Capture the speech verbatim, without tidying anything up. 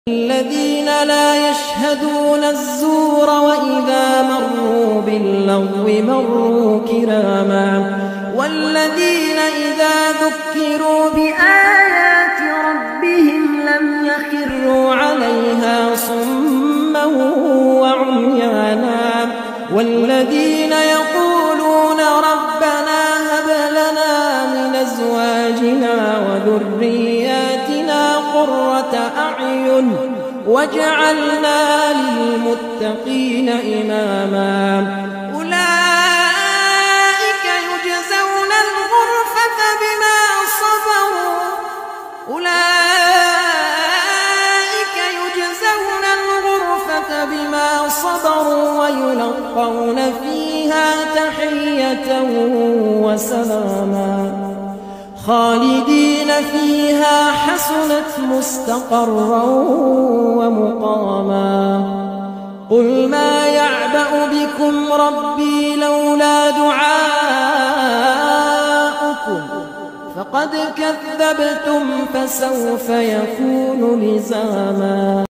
الذين لا يشهدون الزور وإذا مروا باللغو مروا كراما والذين إذا ذكروا بآيات ربهم لم يخروا عليها صما وعميانا والذين يقولون ربنا هب لنا من أزواجنا وذرياتنا قرة أعين واجعلنا للمتقين إماما أولئك يجزون الغرفة بما صبروا أولئك يجزون الغرفة بما صبروا ويلقون فيها تحية وسلاما خالدين فيها حسنت مستقرا ومقاما قل ما يعبأ بكم ربي لولا دعاؤكم فقد كذبتم فسوف يكون لزاما.